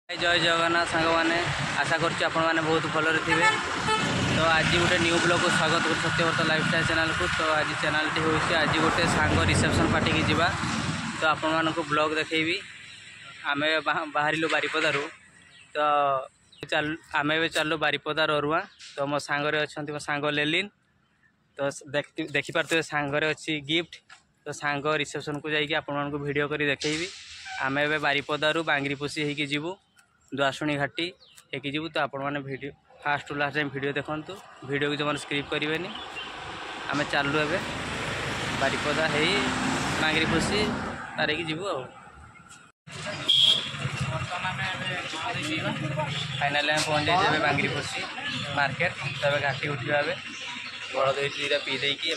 जय जगन्नाथ सांग मैंने आशा कर बहुत भलरे थे। तो आज गोटे न्यू ब्लॉग को स्वागत कर सत्यव्रत लाइफस्टाइल चैनल को। तो आज चैनल टी हूँ आज गोटे सांग रिसेप्शन पार्टी की जावा। तो आपण मानक ब्लॉग देखी आम बाहर बारिपदारू। तो आम चलू बारिपदार अरुआ। तो मो सांगे अच्छा मो सांग लेलिन। तो देखिपे सांगे अच्छी गिफ्ट। तो सांग रिसेप्शन को जाकि आपण वीडियो करी देखी आम ए बारिपदारू बांगरीपोषी होगी जीवु द्वाशुणी घाटी होगी जीवु। तो आपण मैंने video fast to last time video देखु। वीडियो को जो मैंने स्क्रिप्ट करेंगे आम चलू ए बारिपदा है बांगरीपोषी तार जीवु। फाइनाली आम पहुँच जाए बांगरीपोषी मार्केट। तब घाटी उठा बड़ दीटा पी देकी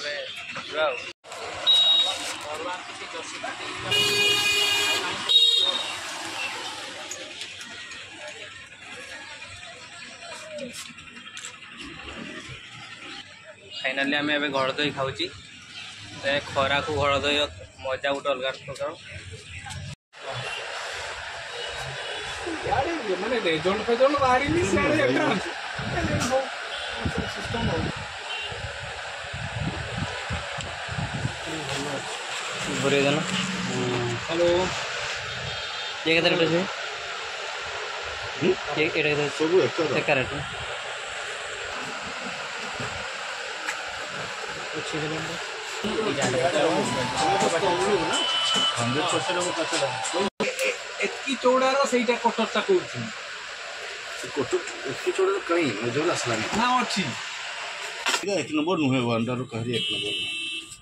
फाइनाली आम ए घर दही खाऊँ। खरा को घर दही मजा गोटे अलग प्रकार। हेलो ये केते रेट है? सब एक रेट चौड़ार से कटरटा कौन चौड़ा कहीं मजल आसला ना अच्छी एक नंबर नुहे अंडार कह एक नंबर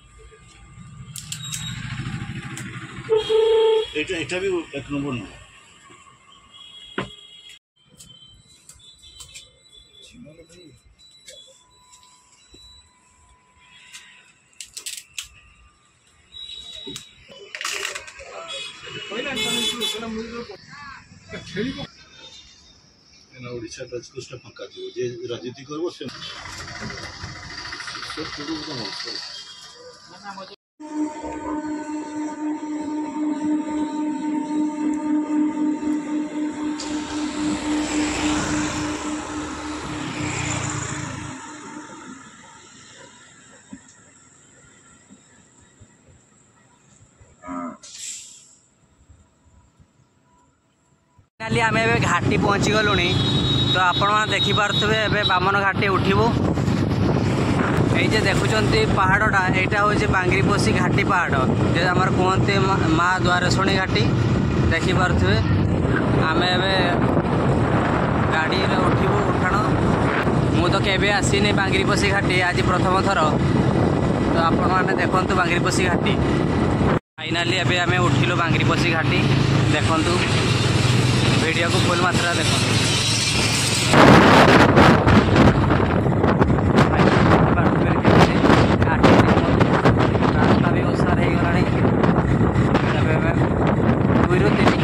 এটা भी एक नंबर नुहे। ओडिशा राजकोष फाँका जे राजनीति करब से फाइनाली आम ए घाटी पहुँची गलु। तो आपण मैंने देखिपे ए बामन घाटी उठू। ये देखुं पहाड़टा यहाँ हूँ बांगरीपोषी घाटी पहाड़ जो आम कहते माँ द्वारशुणी घाटी। देखिपे आम ए गाड़ी उठू उठाण। मु तो केवे आसीनी बांगरीपोषी घाटी आज प्रथम थर। तो आपण मैंने देखु बांगरीपोषी घाटी। फाइनाली एबे आम उठिलु बांगरीपोषी घाटी। देखु वीडियो को फुल मात्रा देखो। रास्ता भी ओसार हो गला 2 ରୁ 3